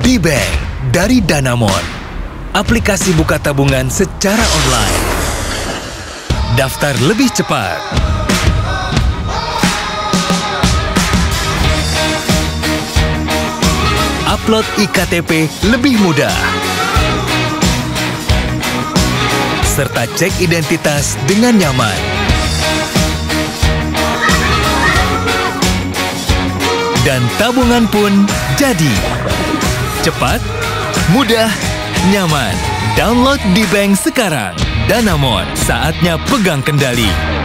Di-Bank dari Danamon, aplikasi buka tabungan secara online. Daftar lebih cepat. Upload iKTP lebih mudah. Serta cek identitas dengan nyaman. Dan tabungan pun jadi. Cepat, mudah, nyaman. Download Di-Bank sekarang. Danamon, saatnya pegang kendali.